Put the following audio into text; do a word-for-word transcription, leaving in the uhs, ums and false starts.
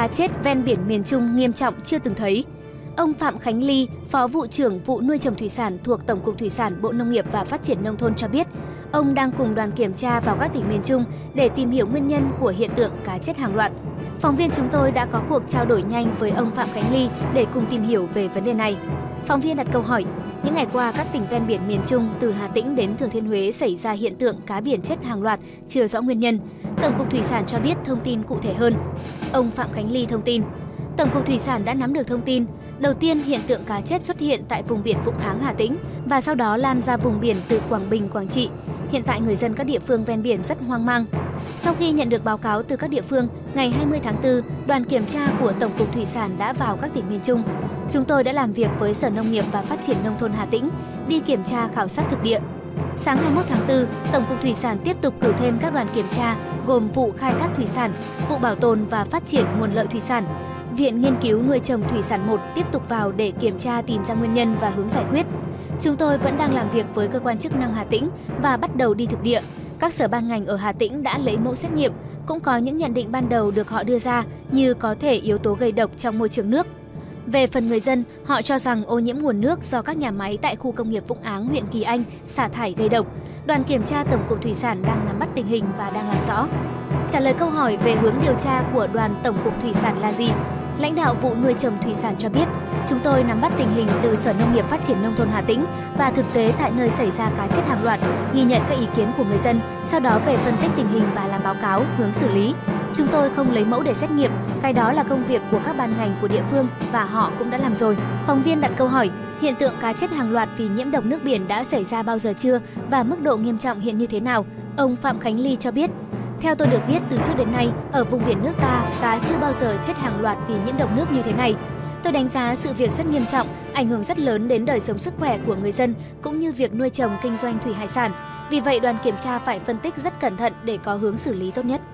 cá chết ven biển miền Trung nghiêm trọng chưa từng thấy. Ông Phạm Khánh Ly, Phó vụ trưởng vụ nuôi trồng thủy sản thuộc Tổng cục Thủy sản Bộ Nông nghiệp và Phát triển Nông thôn cho biết, ông đang cùng đoàn kiểm tra vào các tỉnh miền Trung để tìm hiểu nguyên nhân của hiện tượng cá chết hàng loạt. Phóng viên chúng tôi đã có cuộc trao đổi nhanh với ông Phạm Khánh Ly để cùng tìm hiểu về vấn đề này. Phóng viên đặt câu hỏi, những ngày qua các tỉnh ven biển miền Trung từ Hà Tĩnh đến Thừa Thiên Huế xảy ra hiện tượng cá biển chết hàng loạt chưa rõ nguyên nhân. Tổng cục Thủy sản cho biết thông tin cụ thể hơn. Ông Phạm Khánh Ly thông tin, Tổng cục Thủy sản đã nắm được thông tin. Đầu tiên, hiện tượng cá chết xuất hiện tại vùng biển Vũng Áng, Hà Tĩnh và sau đó lan ra vùng biển từ Quảng Bình, Quảng Trị. Hiện tại người dân các địa phương ven biển rất hoang mang. Sau khi nhận được báo cáo từ các địa phương, ngày hai mươi tháng tư, đoàn kiểm tra của Tổng cục Thủy sản đã vào các tỉnh miền Trung. Chúng tôi đã làm việc với Sở Nông nghiệp và Phát triển Nông thôn Hà Tĩnh, đi kiểm tra khảo sát thực địa. Sáng hai mươi mốt tháng tư, Tổng cục Thủy sản tiếp tục cử thêm các đoàn kiểm tra gồm vụ khai thác thủy sản, vụ bảo tồn và phát triển nguồn lợi thủy sản. Viện Nghiên cứu Nuôi trồng Thủy sản một tiếp tục vào để kiểm tra tìm ra nguyên nhân và hướng giải quyết. Chúng tôi vẫn đang làm việc với cơ quan chức năng Hà Tĩnh và bắt đầu đi thực địa. Các sở ban ngành ở Hà Tĩnh đã lấy mẫu xét nghiệm, cũng có những nhận định ban đầu được họ đưa ra như có thể yếu tố gây độc trong môi trường nước. Về phần người dân, họ cho rằng ô nhiễm nguồn nước do các nhà máy tại khu công nghiệp Vũng Áng, huyện Kỳ Anh xả thải gây độc. Đoàn kiểm tra Tổng cục Thủy sản đang nắm bắt tình hình và đang làm rõ. Trả lời câu hỏi về hướng điều tra của đoàn Tổng cục Thủy sản là gì? Lãnh đạo vụ nuôi trồng thủy sản cho biết, chúng tôi nắm bắt tình hình từ Sở Nông nghiệp Phát triển Nông thôn Hà Tĩnh và thực tế tại nơi xảy ra cá chết hàng loạt, ghi nhận các ý kiến của người dân, sau đó về phân tích tình hình và làm báo cáo, hướng xử lý. Chúng tôi không lấy mẫu để xét nghiệm, cái đó là công việc của các ban ngành của địa phương và họ cũng đã làm rồi. Phóng viên đặt câu hỏi, hiện tượng cá chết hàng loạt vì nhiễm độc nước biển đã xảy ra bao giờ chưa và mức độ nghiêm trọng hiện như thế nào? Ông Phạm Khánh Ly cho biết, theo tôi được biết từ trước đến nay, ở vùng biển nước ta, cá chưa bao giờ chết hàng loạt vì nhiễm độc nước như thế này. Tôi đánh giá sự việc rất nghiêm trọng, ảnh hưởng rất lớn đến đời sống sức khỏe của người dân cũng như việc nuôi trồng kinh doanh thủy hải sản. Vì vậy đoàn kiểm tra phải phân tích rất cẩn thận để có hướng xử lý tốt nhất.